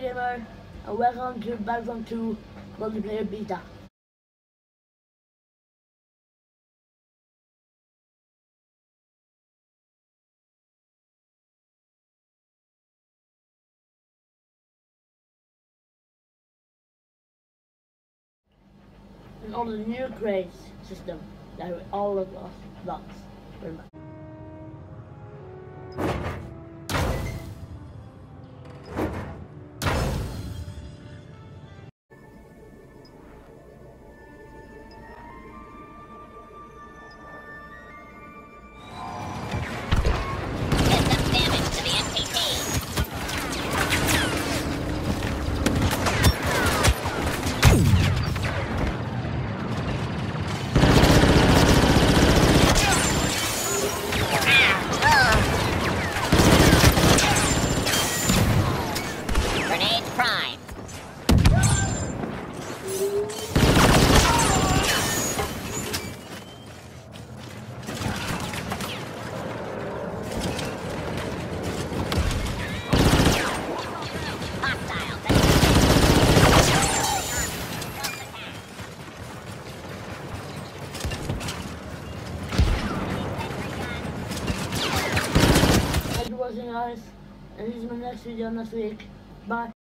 Gamer, and welcome to Battlefront 2 Multiplayer Beta. And on the new crates system that all of us blocks pretty much. Thank you for watching, guys, and this is my next video next week. Bye.